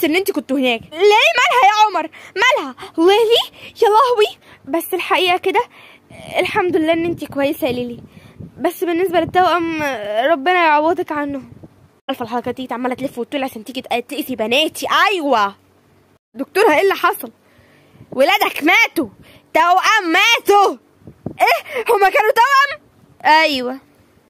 ان انت كنتوا هناك. ليه مالها يا عمر؟ مالها ليلي؟ يا لهوي. بس الحقيقه كده الحمد لله ان انت كويسه يا ليلي، بس بالنسبه للتوأم ربنا يعوضك عنه. عارفه الحركه دي عماله تلف وتطلع عشان تيجي تقيسي بناتي. ايوه دكتورها ايه اللي حصل؟ ولادك ماتوا، توأم ماتوا. ايه هما كانوا توأم؟ ايوه.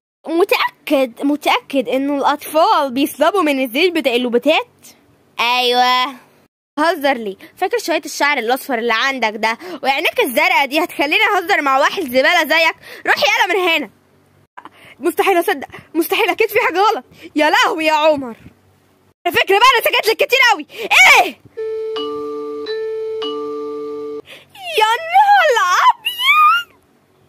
متأكد انه الاطفال بيصلبوا من الزيت بتاع اللوبوتات؟ ايوه. هزر ليه؟ فاكر شويه الشعر الاصفر اللي عندك ده وعينيك الزرقاء دي هتخليني اهزر مع واحد زباله زيك؟ روح يالا من هنا. مستحيل اصدق، مستحيل، اكيد في حاجه غلط. يا لهوي يا عمر، على فكره بقى انا سكت لك كتير قوي. ايه يا نهار ابيض.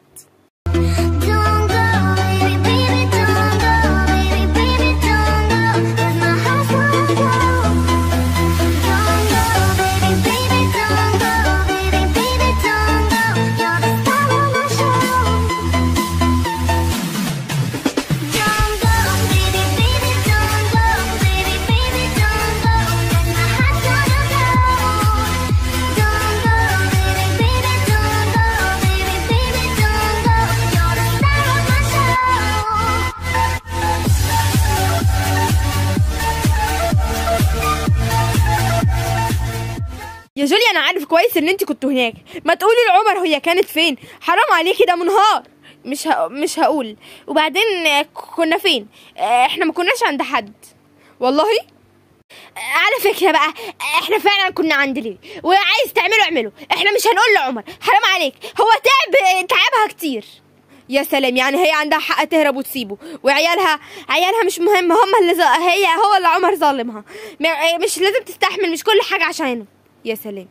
يا جوليا انا عارف كويس ان انت كنتوا هناك، ما تقولي لعمر هي كانت فين. حرام عليكي، ده منهار. مش هقول. وبعدين كنا فين؟ احنا ما كناش عند حد والله. على فكره بقى احنا فعلا كنا عند ليلي، وعايز تعملوا اعملوا، احنا مش هنقول لعمر. حرام عليك، هو تعبها كتير. يا سلام، يعني هي عندها حق تهرب وتسيبه، وعيالها مش مهم، هم اللي هو اللي عمر ظالمها. مش لازم تستحمل مش كل حاجه عشانه. يا سلام.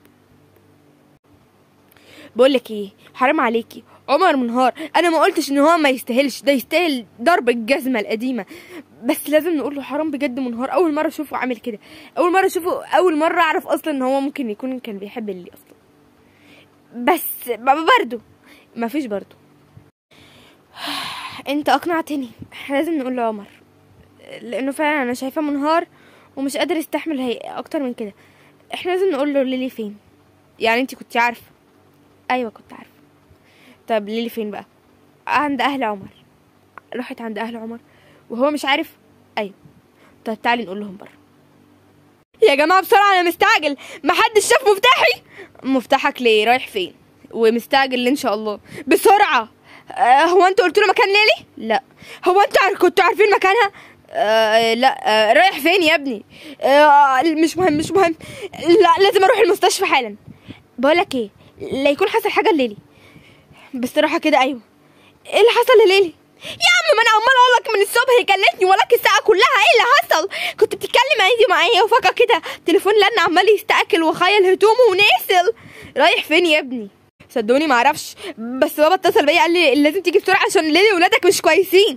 بقولك ايه، حرام عليكي، عمر منهار. انا ما قلتش ان هو ما يستاهلش، ده يستاهل ضرب الجزمه القديمه، بس لازم نقول له حرام بجد. منهار اول مره اشوفه عامل كده، اول مره اعرف اصلا ان هو ممكن يكون كان بيحب اللي اصلا. بس برضه ما فيش برضه. انت اقنعتني، احنا لازم نقول لعمر، لانه فعلا انا شايفاه منهار ومش قادر يستحمل هي اكتر من كده. احنا لازم نقول له ليلي فين. يعني انت كنت عارفه؟ ايوه كنت عارفه. طب ليلي فين بقى؟ عند اهل عمر. راحت عند اهل عمر وهو مش عارف؟ ايوه. طب تعالي نقول لهم بره. يا جماعه بسرعه انا مستعجل، محدش شاف مفتاحي. مفتاحك ليه؟ رايح فين ومستعجل ليه؟ ان شاء الله بسرعه. هو انتوا قلتوا له مكان ليلي؟ لا. هو انتوا كنتوا عارفين مكانها؟ لا. رايح فين يا ابني؟ مش مهم. لا لازم اروح المستشفى حالا. بقولك ايه، لا يكون حصل حاجه لليلي بصراحه كده. ايوه. ايه اللي حصل لليلي يا عم؟ ما انا عمال اقول لك من الصبح، كلمتني وراك الساعه كلها. ايه اللي حصل؟ كنت بتتكلم معايا وفجاه كده تليفون لنا عمال يستاكل وخيل هدومه وناسل. رايح فين يا ابني؟ صدقوني ما اعرفش، بس بابا اتصل بيا قال لي لازم تيجي بسرعه عشان ليلي ولادك مش كويسين.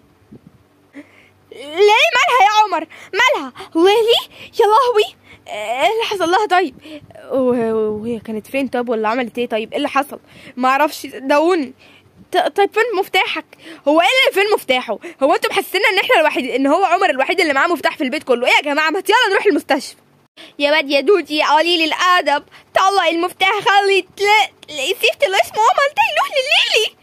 ليه مالها يا عمر؟ مالها ليلي؟ يا لهوي، ايه اللي حصل لها؟ طيب وهي كانت فين؟ طب ولا عملت ايه؟ طيب ايه اللي حصل؟ ما اعرفش صدقوني. طيب فين مفتاحك؟ هو ايه اللي فين مفتاحه؟ هو انتوا محسسين ان احنا الوحيد، ان هو عمر الوحيد اللي معاه مفتاح في البيت كله؟ ايه يا جماعه، ما يلا نروح المستشفى. يا واد يا دودي يا قليل الادب، طلع المفتاح خلي سيفت اللي اسمه عمر ده يروح لليلي.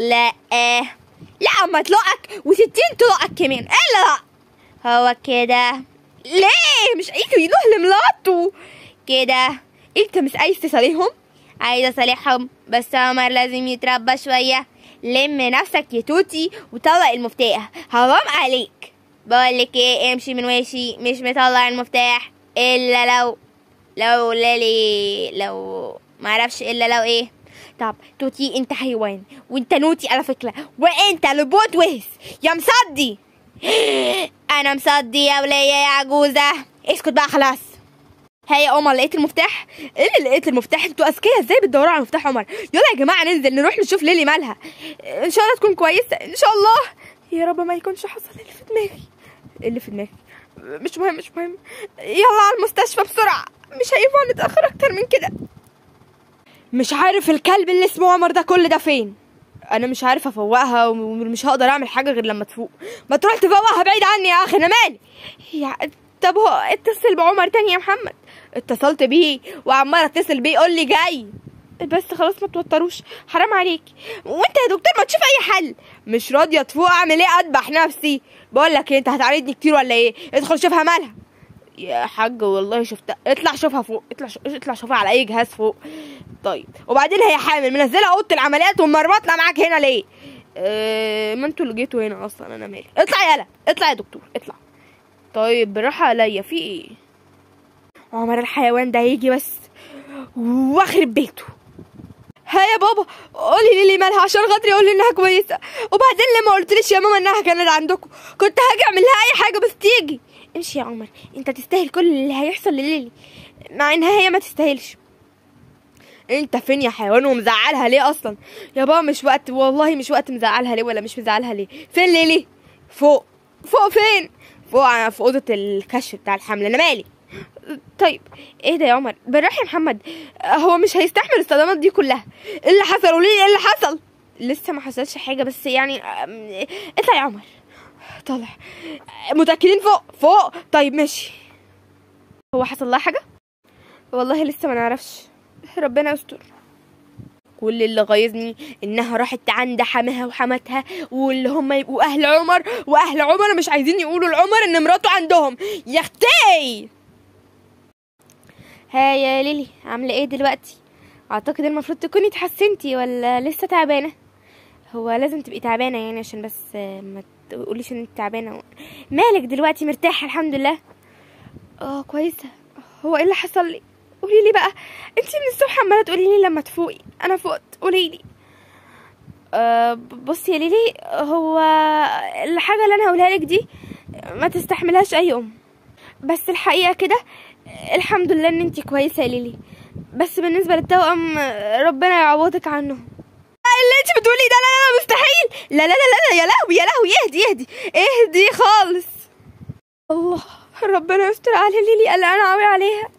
لا اما طلقك و60 طلقك كمان. ايه لا هو كده؟ ليه مش عايزه يروح لمراته كده؟ انت مش عايز تصالحهم؟ عايزه اصالحهم، بس عمر لازم يتربى شويه. لم نفسك يا توتي وطلع المفتاح، حرام عليك. بقولك ايه، امشي من وشي، مش مطلع المفتاح الا لو ليلي، لو معرفش الا لو ايه. طب توتي انت حيوان، وانت نوتي على فكره، وانت لبوت وهس يا مصدي. انا مصدي يا وليه يا عجوزه، اسكت بقى خلاص. هي يا عمر لقيت المفتاح؟ ايه اللي لقيت المفتاح؟ انتوا اذكياء ازاي بتدوروا على مفتاح عمر؟ يلا يا جماعه ننزل نروح نشوف ليلي مالها، ان شاء الله تكون كويسه ان شاء الله. يا رب ما يكونش حصل اللي في دماغي. اللي في دماغي مش مهم. يلا على المستشفى بسرعه، مش هينفع نتاخر اكتر من كده. مش عارف الكلب اللي اسمه عمر ده كل ده فين. انا مش عارفه افوقها ومش هقدر اعمل حاجه غير لما تفوق. ما تروح تفوقها بعيد عني يا اخي، انا مالي. طب هو اتصل بعمر تاني يا محمد. اتصلت بيه وعمال اتصل بيه يقول لي جاي. بس خلاص ما توتروش، حرام عليك. وانت يا دكتور ما تشوف اي حل. مش راضيه تفوق، اعمل ايه؟ اذبح نفسي؟ بقول لك ايه، انت هتعاندني كتير ولا ايه؟ ادخل شوفها مالها. يا حاج والله شفتها. اطلع شوفها فوق، اطلع شوفها على اي جهاز فوق. طيب وبعدين هي حامل منزله اوضه العمليات ومرمطله معاك هنا ليه؟ ما انتوا اللي جيتوا هنا اصلا، انا مالي. اطلع يالا، اطلع يا دكتور اطلع. طيب بالراحه عليا، في ايه؟ عمر الحيوان ده هيجي بس واخرب بيته. ها يا بابا قولي ليلي مالها عشان خاطري اقول انها كويسه. وبعدين ليه ما قلتليش يا ماما انها كانت عندكم؟ كنت هاجي اعمل لها اي حاجه بس تيجي. امشي يا عمر، انت تستاهل كل اللي هيحصل لليلي مع انها هي ما تستاهلش. انت فين يا حيوان ومزعلها ليه اصلا؟ يا بابا مش وقت، والله مش وقت مزعلها ليه ولا مش مزعلها ليه. فين ليلي؟ فوق. فوق فين؟ فوق في اوضه الكشف بتاع الحمل، انا مالي. طيب ايه ده يا عمر؟ بالراحه يا محمد، هو مش هيستحمل الصدمات دي كلها. ايه اللي حصل؟ قولي لي ايه اللي حصل. لسه ما حصلش حاجه بس يعني. اطلع يا عمر. طالع. متاكدين؟ فوق. طيب ماشي. هو حصل لها حاجه؟ والله لسه ما نعرفش، ربنا يستر. كل اللي غيظني انها راحت عند حماها وحماتها، واللي هم يبقوا اهل عمر، واهل عمر مش عايزين يقولوا لعمر ان مراته عندهم. يا اختي. ها يا ليلي عامله ايه دلوقتي؟ اعتقد المفروض تكوني اتحسنتي ولا لسه تعبانه؟ هو لازم تبقي تعبانه يعني عشان بس ما تقوليش ان انت تعبانه. مالك دلوقتي؟ مرتاحه الحمد لله. كويسه. هو ايه اللي حصل لي؟ قولي لي بقى، انتي من الصبح عماله تقولي لي لما تفوقي. انا فقت، قولي لي. بصي يا ليلي، هو الحاجه اللي انا هقولها لك دي ما تستحملهاش اي ام، بس الحقيقه كده الحمد لله ان انتي كويسه يا ليلي. بس بالنسبه للتوأم ربنا يعوضك عنه. اللي انتي بتقولي ده لا لا مستحيل. لا لا لا لا، يا لهوي يا لهوي، اهدي خالص. الله، ربنا يستر على ليلي، قلقانه قوي عليها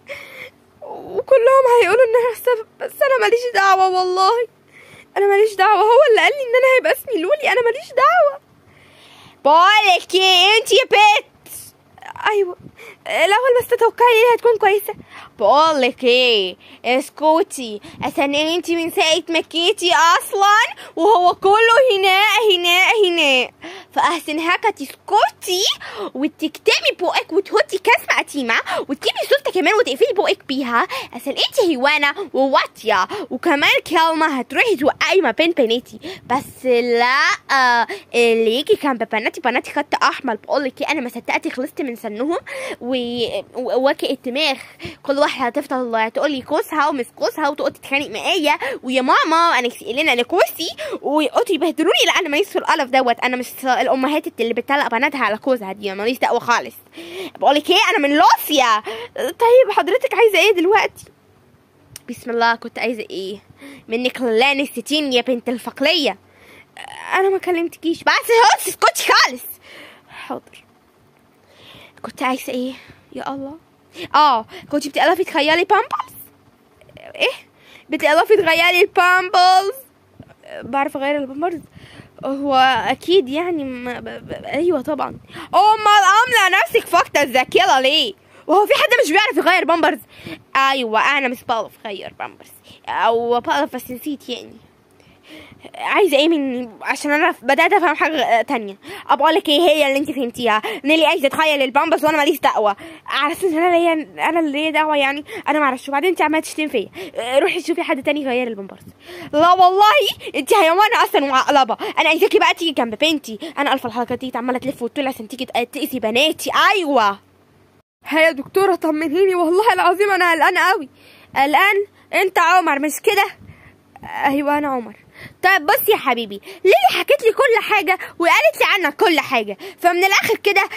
وكلهم هيقولوا انها السبب، بس انا ماليش دعوه والله. انا ماليش دعوه، هو اللي قال لي ان انا هيبقى اسمي لولي، انا ماليش دعوه. بقولك ايه انت يا بت؟ ايوه الاول بس تتوقعي ليه هتكون كويسه. بقولك ايه، اسكتي، عشان انت من ساعه ما جيتي اصلا وهو كله هناء فاحسن هكا تسكتي وتكتمي بقك وتهدي كاسمه قتيمه وتجيبي صوتك كمان وتقفلي بقك بيها، عشان انت هيوانه وواطيه وكمان كلمه هتروحي توقعي ما بين بناتي. بس لا، اللي يجي كان بناتي خط احمر. بقولك ايه، انا ما صدقت خلصت من سنهم وواكئ الدماغ. كل واحده هتفضل تقولي كوسها ومش كوسها وتقعد تتخانق معايا ويا ماما انا سئلنا انا كوسي ويقعدوا يبهدلوني. لا انا ماليش في القلف دوت، انا مش الامهات اللي بتطلق بناتها على كوسها دي، ماليش دعوه خالص. بقولك ايه، انا من لوسيا. طيب حضرتك عايزه ايه دلوقتي؟ بسم الله، كنت عايزه ايه منك؟ لا نستين يا بنت الفقليه، انا ما كلمتكيش. بس اسكتي خالص. حاضر. كنت عايزه ايه يا الله؟ كنت بتقلفي تخيلي بامبلز؟ ايه بتقلفي تغيري البامبلز؟ بعرف اغير البامبلز. هو اكيد يعني ايوه طبعا. امال عامله نفسك فاكته الذاكره ليه؟ وهو في حد مش بيعرف يغير بامبرز؟ ايوه انا مش بعرف اغير بامبرز، او بعرف بس نسيت يعني. عايزه ايه مني؟ عشان انا بدات افهم حاجه تانية. بقولك ايه هي اللي انت فهمتيها؟ نيلي عايزه تخيل البامبرز وانا ماليش دعوه، على اساس ان انا اللي ليا دعوه يعني. انا ما اعرفش. وبعدين انت عماله تشتمي فيا، روحي شوفي حد تاني يغير البامبرز. لا والله انت حيوانه اصلا ومعقلبه. انا عايزاكي بقى تيجي جنب بنتي. انا الف الحركات دي عماله تلف وتطلع عشان تيجي تقيسي بناتي. ايوه هي يا دكتوره طمنيني، والله العظيم انا قلقانه قوي. قلقان؟ انت عمر مش كده؟ ايوه انا عمر. طيب بص يا حبيبي، ليلي حكت لي كل حاجه وقالت لي عنك كل حاجه، فمن الاخر كده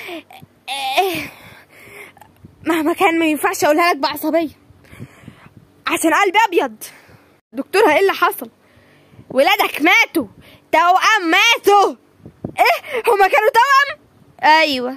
مهما كان ما ينفعش اقولها لك بعصبيه عشان قلبي ابيض. دكتوره ايه اللي حصل؟ ولادك ماتوا، توأم ماتوا. ايه هما كانوا توأم؟ ايوه.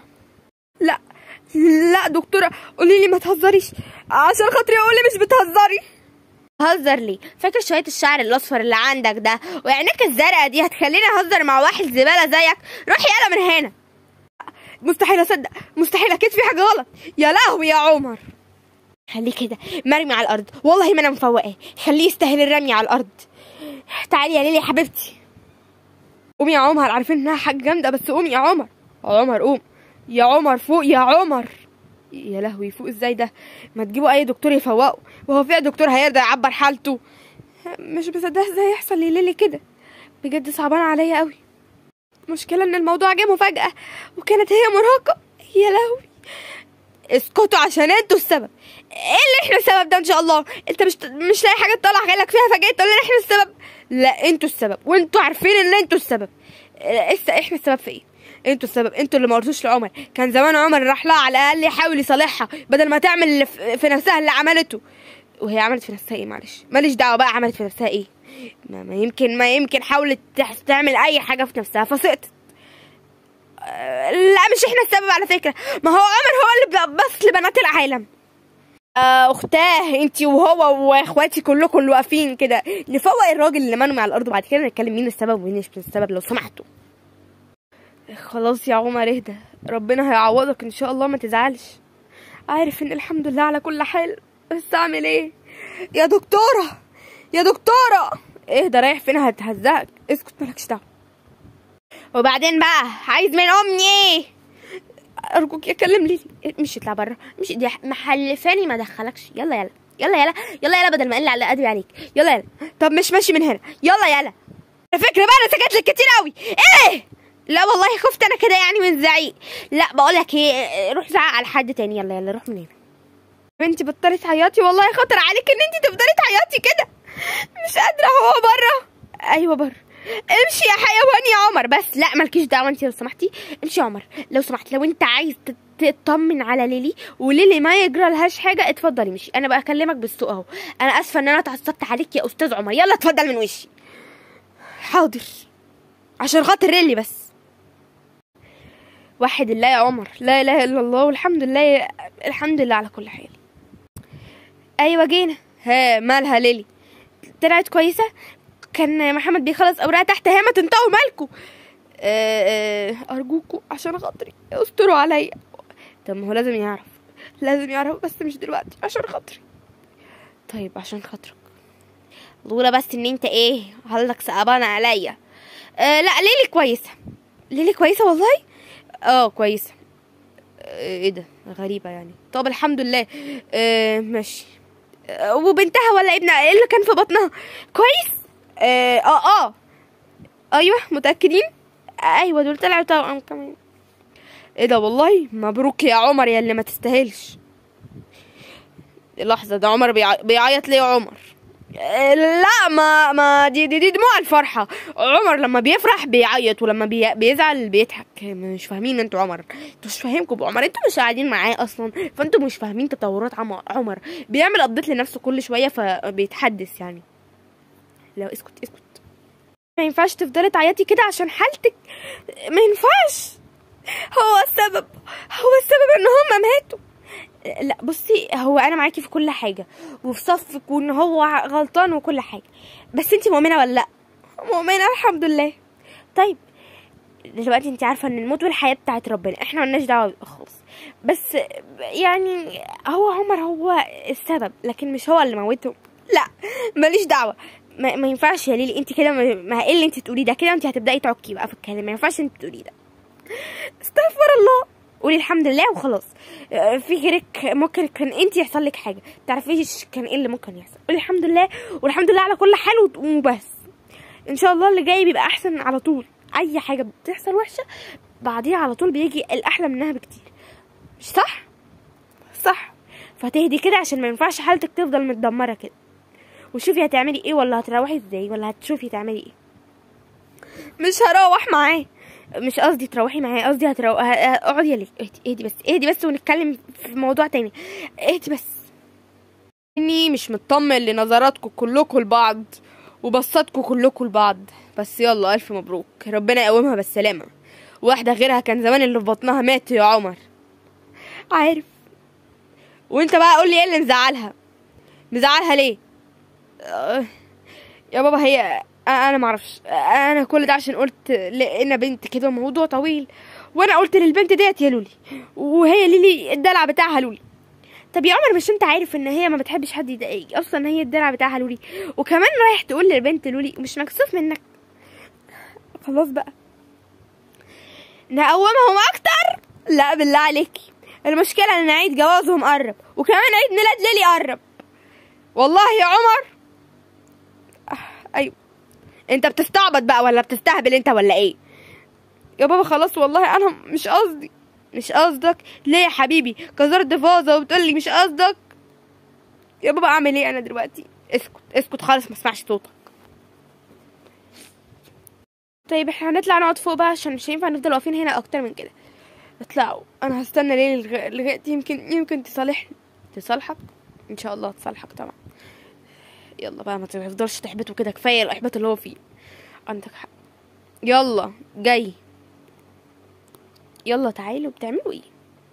لا دكتوره قولي لي ما تهزريش عشان خاطري اقول لي مش بتهزري. هزر ليه؟ فاكر شويه الشعر الاصفر اللي عندك ده وعينيك الزرقاء دي هتخليني اهزر مع واحد زباله زيك؟ روح يلا من هنا. مستحيل اصدق، مستحيل، اكيد في حاجه غلط. يا لهوي يا عمر، خليه كده مرمي على الارض، والله ما انا مفوقاه، خليه يستاهل الرمي على الارض. تعالي يا ليلي يا حبيبتي، قومي يا عمر، عارفين انها حاجه جامده بس قومي يا عمر. عمر قوم يا عمر، فوق يا عمر. يا لهوي، فوق ازاي ده؟ ما تجيبوا اي دكتور يفوقه، وهو في دكتور هيرضى يعبر حالته؟ مش مصدقه ازاي يحصل لليلي كده، بجد صعبان عليا قوي. المشكله ان الموضوع جه مفاجاه وكانت هي مراهقه. يا لهوي، اسكتوا عشان انتوا السبب. ايه اللي احنا السبب ده؟ ان شاء الله انت مش لاقي حاجه تطلع غيرك فيها فجاه تقول لنا احنا السبب؟ لا، انتوا السبب، وانتوا عارفين ان انتوا السبب. احنا السبب في ايه؟ انتوا السبب، انتوا اللي ما قلتوش لعمر. كان زمان عمر راح لها على الاقل يحاول يصالحها بدل ما تعمل اللي في نفسها اللي عملته. وهي عملت في نفسها ايه؟ معلش ماليش دعوه بقى عملت في نفسها ايه. ما يمكن حاولت تعمل اي حاجه في نفسها فسقطت. لا مش احنا السبب على فكره، ما هو عمر هو اللي بس لبنات العالم. اختاه انتي وهو واخواتي كلكم اللي واقفين كده، نفوق الراجل اللي مرمي على الارض وبعد كده نتكلم مين السبب ومين مش السبب لو سمحتوا. خلاص يا عمر اهدى، ربنا هيعوضك ان شاء الله، ما تزعلش. عارف ان الحمد لله على كل حال، بس اعمل ايه؟ يا دكتوره يا دكتوره اهدى، رايح فين؟ هتهزقك، اسكت مالكش دعوه. وبعدين بقى عايز من امي ايه؟ ارجوك يكلم لي، مش يطلع بره، مش دي محلفاني ما دخلكش. يلا يلا يلا يلا يلا يلا، بدل ما اقل على قدري عليك. يلا يلا، طب مش ماشي من هنا، يلا يلا. على فكره بقى انا سكت لك كتير قوي. ايه؟ لا والله خفت انا كده يعني من الزعيق. لا بقول لك ايه، روح زعق على حد تاني. يلا يلا روح من هنا. بنتي بطلي تعيطي، والله خطر عليك ان انت تفضلي تعيطي كده. مش قادره، هو بره. ايوه بره. امشي يا حيوان يا عمر. بس لا مالكيش دعوه انت لو سمحتي. امشي يا عمر لو سمحت، لو انت عايز تطمن على ليلي وليلي ما يجرى لهاش حاجه اتفضلي مشي. انا بقى اكلمك بالسوق اهو. انا اسفه ان انا اتعصبت عليك يا استاذ عمر. يلا اتفضل من وشي. حاضر، عشان خاطر ليلي بس. وحد الله يا عمر، لا اله الا الله والحمد لله، الحمد لله على كل حال. ايوه جينا. ها مالها ليلي؟ طلعت كويسه؟ كان محمد بيخلص اوراق تحت، هي ما تنطقوا مالكوا. ارجوكوا عشان خاطري استروا عليا. طب ما هو لازم يعرف، لازم يعرف بس مش دلوقتي عشان خاطري. طيب عشان خاطرك. لولا بس ان انت ايه هلك صعبانه عليا. لا ليلي كويسه، ليلي كويسه والله. كويسه. ايه ده غريبه يعني. طب الحمد لله. ماشي. وبنتها ولا ابنها ايه اللي كان في بطنها كويس؟ ايوه متاكدين. ايوه دول طلعوا توأم كمان. ايه ده والله مبروك يا عمر يا اللي ما تستاهلش. لحظه، ده عمر بيعيط ليه يا عمر؟ لا ما دي دموع الفرحه. عمر لما بيفرح بيعيط ولما بيزعل بيضحك. مش فاهمين انتوا عمر، انتوا مش فاهمكم بعمر، انتوا مش قاعدين معاه اصلا، فانتوا مش فاهمين تطورات عمر. بيعمل ابديت لنفسه كل شويه فبيتحدث يعني. لا اسكت، ما ينفعش تفضلي تعيطي كده عشان حالتك، ما ينفعش. هو السبب ان هم ماتوا. لا بصي، هو انا معاكي في كل حاجه وفي صفك وان هو غلطان وكل حاجه، بس انتي مؤمنه ولا لا؟ مؤمنه الحمد لله. طيب دلوقتي انتي عارفه ان الموت والحياه بتاعت ربنا، احنا مالناش دعوه خالص، بس يعني هو عمر هو السبب لكن مش هو اللي موتهم. لا ماليش دعوه. ما ينفعش يا ليلي انت كده، ما ايه اللي انت تقوليه ده كده؟ انت هتبداي تعكي بقى في الكلام، ما ينفعش انت تقوليه ده. استغفر الله. قولي الحمد لله وخلاص. في غيرك ممكن كان انت يحصل لك حاجه تعرفيش كان ايه اللي ممكن يحصل. قولي الحمد لله والحمد لله على كل حال وبس. ان شاء الله اللي جاي بيبقى احسن على طول. اي حاجه بتحصل وحشه بعديها على طول بيجي الاحلى منها بكتير، مش صح؟ صح. فتهدي كده عشان ما ينفعش حالتك تفضل متدمره كده، وشوفي هتعملي ايه ولا هتروحي ازاي ولا هتشوفي تعملي ايه. مش هروح معاه، مش قصدي تروحي معاه، قصدي اقعدي يا ليك. اهدي بس ونتكلم في موضوع تاني. اهدي بس. اني مش مطمن لنظراتكم كلكم لبعض وبصاتكم كلكم لبعض، بس يلا الف مبروك، ربنا يقومها بالسلامه. واحده غيرها كان زمان اللي في بطنها مات يا عمر. عارف. وانت بقى قولي ايه اللي مزعلها ليه؟ يا بابا هي انا معرفش، انا كل ده عشان قلت لقينا بنت كده موضوع طويل وانا قلت للبنت ديت يا لولي، وهي ليلي الدلع بتاعها لولي. طب يا عمر مش انت عارف ان هي ما بتحبش حد يضايق اصلا، هي الدلع بتاعها لولي، وكمان رايح تقول للبنت لولي؟ مش مكسوف منك؟ خلاص بقى نقومهم اكتر. لا بالله عليكي، المشكله ان عيد جوازهم قرب، وكمان عيد ميلاد ليلي قرب. والله يا عمر ايوه، انت بتستعبط بقى ولا بتستهبل انت ولا ايه؟ يا بابا خلاص والله انا مش قصدي. مش قصدك ليه يا حبيبي؟ كسرت فازه وبتقولي مش قصدك. يا بابا اعمل ايه انا دلوقتي؟ اسكت اسكت خالص، ما اسمعش صوتك. طيب احنا هنطلع نقعد فوق بقى، عشان مش هينفع نفضل واقفين هنا اكتر من كده. اطلعوا، انا هستنى ليلي لغايه يمكن تصالحني. تصالحك؟ ان شاء الله تصالحك طبعا. يلا بقى ما تفضلش تحبطه كده، كفايه الاحباط اللي هو فيه. عندك حق. يلا جاي. يلا تعالوا، بتعملوا ايه؟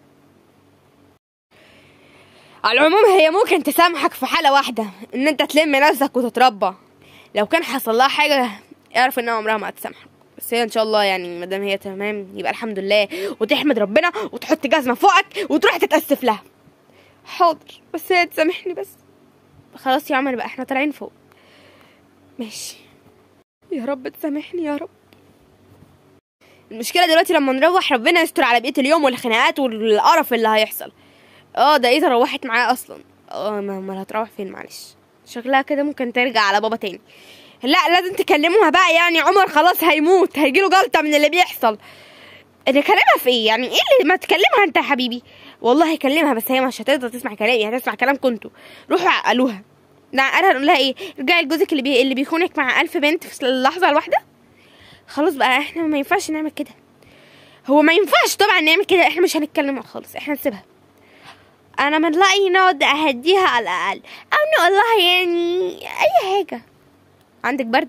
على العموم هي ممكن تسامحك في حاله واحده، ان انت تلم نفسك وتتربى. لو كان حصل لها حاجه اعرف انها عمرها ما هتسامحك، بس هي ان شاء الله يعني مادام هي تمام يبقى الحمد لله، وتحمد ربنا وتحط جزمه فوقك وتروح تتاسف لها. حاضر، بس هي تسامحني بس. خلاص يا عمر بقى احنا طالعين فوق. ماشي، يا رب تسامحني يا رب. المشكله دلوقتي لما نروح ربنا يستر على بقيه اليوم والخناقات والقرف اللي هيحصل. ده ايه روحت معاه اصلا؟ ما هتروح فين؟ معلش شكلها كده ممكن ترجع على بابا تاني. لا لازم تكلموها بقى، يعني عمر خلاص هيموت، هيجيله جلطه من اللي بيحصل. نكلمها في ايه يعني؟ ايه اللي ما تكلمها انت يا حبيبي؟ والله هكلمها، بس هي مش هتقدر تسمع كلامي، هتسمع كلامكم انتوا. روحوا عقلوها. لا انا هنقول لها ايه؟ رجعي لجوزك اللي بيخونك مع 1000 بنت في اللحظه الواحده. خلاص بقى احنا ما ينفعش نعمل كده. هو ما ينفعش طبعا نعمل كده، احنا مش هنتكلم خالص، احنا نسيبها. انا من رأيي نقعد اهديها على الاقل، او نقول لها يعني اي حاجه. عندك برد؟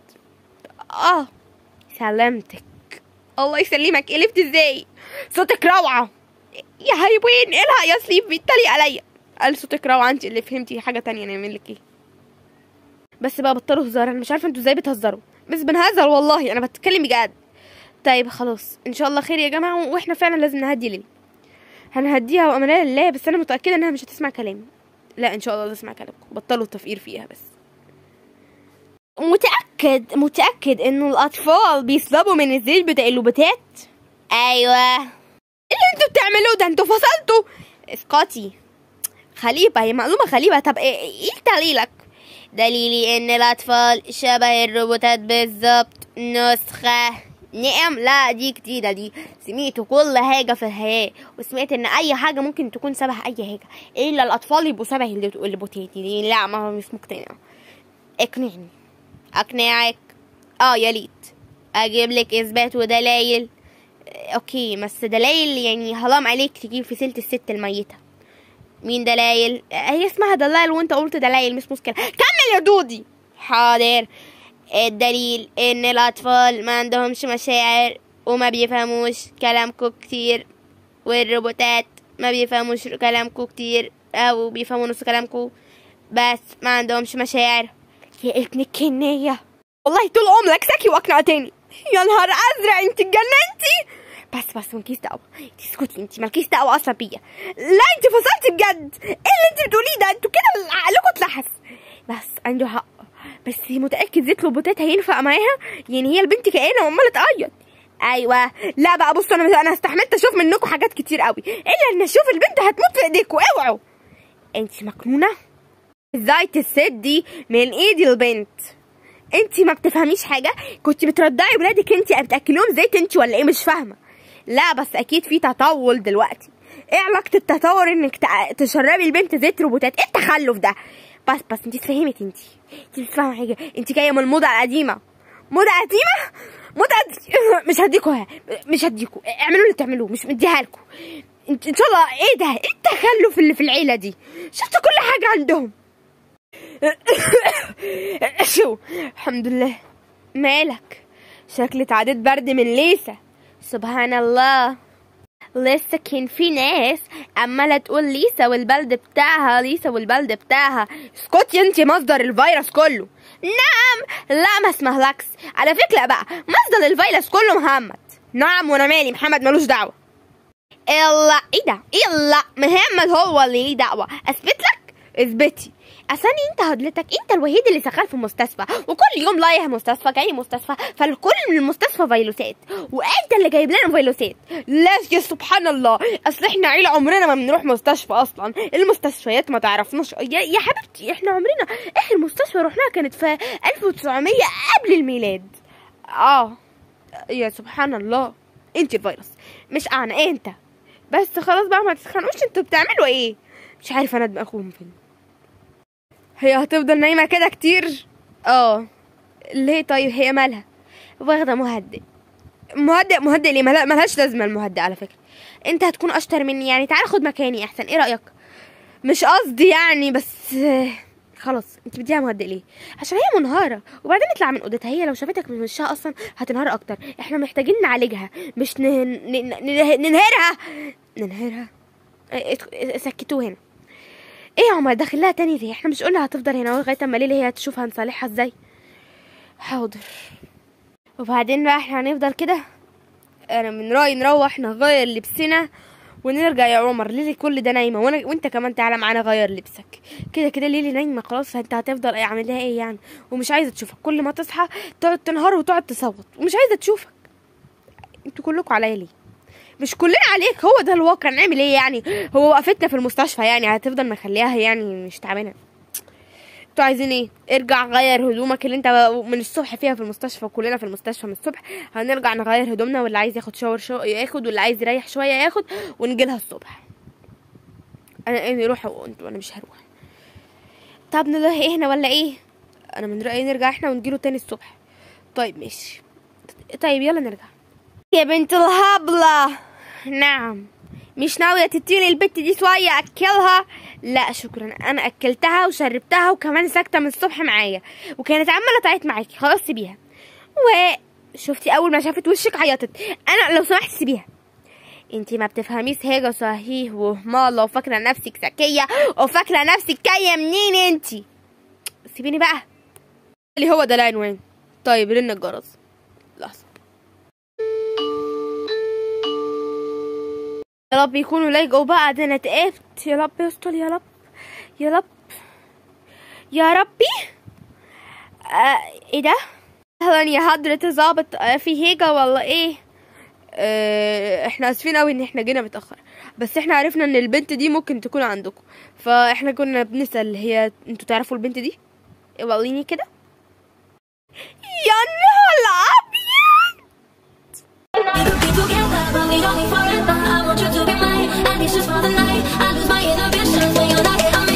سلامتك. الله يسلمك. قلبت ازاي؟ صوتك روعه يا هايبين. الها يا سليف بيتريق عليا. قال صوتك روعه، انت اللي فهمتي حاجه تانية. نعمل لك ايه؟ بس بقى بطلوا هزار، انا مش عارفه انتوا ازاي بتهزروا، بس بنهزر والله، انا بتكلم بجد. طيب خلاص ان شاء الله خير يا جماعه، واحنا فعلا لازم نهدي ليلي. هنهديها وامرها لله، بس انا متاكده انها مش هتسمع كلامي. لا ان شاء الله تسمع كلامكم، بطلوا التفكير فيها بس. متاكد انه الاطفال بيسلبوا من الزيت بتاع اللوبوتات؟ ايوه. اللي انتوا بتعملوه ده، انتوا فصلتوا. اسقاطي خليبه، هي معلومه خليبه. طب ايه دليلك؟ دليلي ان الاطفال شبه الروبوتات بالظبط، نسخه. نعم، لا دي جديدة، دي سمعت كل حاجة في الحياة، وسمعت ان اي حاجة ممكن تكون شبه اي حاجة الا الاطفال يبقوا شبه اللوبوتات دي. لا ما هو مش مقتنع. اقنعني. اقنعك؟ يا ريت اجيب لك اثبات ودلايل. اوكي، بس دلايل يعني حرام عليك تجيب في سيرة الست الميتة. مين دلايل؟ هي اسمها دلايل وانت قلت دلايل، مش مشكلة. كمل يا دودي. حاضر. الدليل ان الاطفال ما عندهمش مشاعر وما بيفهموش كلامكم كتير، والروبوتات ما بيفهموش كلامكم كتير، او بيفهموا نص كلامكم بس ما عندهمش مشاعر. يا ابن الكنية، والله طول عمرك ساكي واقنعتني. يا نهار ازرق، انت اتجننتي. بس مالكيش دعوه، اسكتي، انت مالكيش دعوه اصلا بيا. لا انت فصلتي بجد. ايه اللي انت بتقوليه ده؟ انتوا كده عقلكم اتلحس. بس عنده حق، بس متاكد زيت لوبوتات هينفع معاها؟ يعني هي البنت كائنه وعماله تعيط. ايوه. لا بقى بصوا، انا استحملت اشوف منكم حاجات كتير قوي، الا ان اشوف البنت هتموت في ايديكم. اوعوا. انت مجنونه؟ ازاي تسدي من ايد البنت؟ انت ما بتفهميش حاجه. كنت بترضعي ولادك انت بتاكليهم زيت انت ولا ايه؟ مش فاهمه. لا بس اكيد في تطور دلوقتي. ايه علاقه التطور انك تشربي البنت زيت روبوتات؟ ايه التخلف ده؟ بس انت اتفهمت. انت مش فاهمه حاجه، انت جايه من الموضه القديمه. موضه مش هديكوا. اعملوا اللي تعملوه، مش مديها لكم. انت ان شاء الله. ايه ده؟ ايه التخلف اللي في العيله دي؟ شفت كل حاجه عندهم. شو الحمد لله. مالك؟ شكلك عديت برد من ليسا. سبحان الله، لسه كان في ناس عماله تقول ليسا والبلد بتاعها، ليسا والبلد بتاعها. اسكتي، انت مصدر الفيروس كله. نعم. لا ما اسمهلكش على فكره بقى، مصدر الفيروس كله محمد. نعم وانا مالي، محمد ملوش دعوه. الا ايه ده؟ الا محمد هو اللي ليه دعوه. اثبت لك؟ اثبتي. اصلي انت هدلتك، انت الوحيد اللي شغال في مستشفى، وكل يوم رايح مستشفى جاي مستشفى، فالكل من المستشفى فيروسات، وانت اللي جايب لنا فيروسات. لا يا سبحان الله، اصل احنا عيله عمرنا ما بنروح مستشفى اصلا، المستشفيات ما تعرفناش يا حبيبتي. احنا عمرنا اخر مستشفى رحناها كانت في 1900 قبل الميلاد. يا سبحان الله، انت الفيروس مش انا انت. بس خلاص بقى ما تتخانقوش، انتوا بتعملوا ايه؟ مش عارفه انا دماغكم فين. هي هتفضل نايمه كده كتير؟ ليه طيب؟ هي مالها؟ واخده مهدئ. مهدئ ليه؟ ملهاش لازمه المهدئ على فكره. انت هتكون اشطر مني يعني، تعال خد مكاني احسن، ايه رايك؟ مش قصدي يعني، بس خلاص. انت بديها مهدئ ليه؟ عشان هي منهاره، وبعدين اطلع من اوضتها. هي لو شافتك من وشها اصلا هتنهار اكتر. احنا محتاجين نعالجها مش ننهرها. سكتوه هنا. ايه يا عمر داخل لها تاني ليه؟ احنا مش قلنا هتفضل هنا لغايه اما ليلى هي تشوف هنصالحها ازاي؟ حاضر. وبعدين بقى احنا هنفضل كده؟ انا من رايي نروح نغير لبسنا ونرجع يا عمر. ليلي كل ده نايمه، وانت كمان تعالى معانا غير لبسك. كده ليلي نايمه خلاص، انت هتفضل اعمل لها ايه يعني؟ ومش عايزه تشوفك، كل ما تصحى تقعد تنهار وتقعد تصوت ومش عايزه تشوفك. انتوا كلكم عليا ليه؟ مش كلنا عليك، هو ده الواقع. نعمل ايه يعني؟ هو وقفتنا في المستشفى يعني هتفضل مخليها يعني مش تعبانه؟ انتوا عايزين ايه؟ ارجع غير هدومك اللي انت من الصبح فيها في المستشفى، وكلنا في المستشفى من الصبح. هنرجع نغير هدومنا، واللي عايز ياخد شاور ياخد، واللي عايز يريح شويه ياخد، ونجيلها الصبح. انا روحوا انتوا، انا مش هروح. طب نروح ايه هنا ولا ايه؟ انا من رايي نرجع احنا ونجيله تاني الصبح. طيب ماشي. طيب يلا نرجع. يا بنت الهبله. نعم. مش ناويه تديلي البت دي شويه اكلها؟ لا شكرا، انا اكلتها وشربتها وكمان ساكته من الصبح معايا، وكانت عماله تعيط معاكي. خلاص سيبيها. وشفتي اول ما شافت وشك عيطت. انا لو سمحت سيبيها. انتي ما بتفهميش حاجه صحيح، وماله وفاكره نفسك ذكيه وفاكره نفسك جايه منين انتي؟ سيبيني بقى. اللي هو ده العنوان. طيب رن الجرس. لحظه. يا رب يكونوا لايقوا بقى، ده انا اتقفت. يا رب يستر، يا رب يا رب يا ربي. ايه ده؟ اهلا يا حضرة الظابط، في هيجة ولا ايه؟ احنا اسفين اوي ان احنا جينا متأخر، بس احنا عرفنا ان البنت دي ممكن تكون عندكم، فاحنا كنا بنسأل هي انتوا تعرفوا البنت دي؟ وريني كده. يا نهار ابيض. I want you to be mine, and it's just for the night. I lose my inhibitions when you're not here.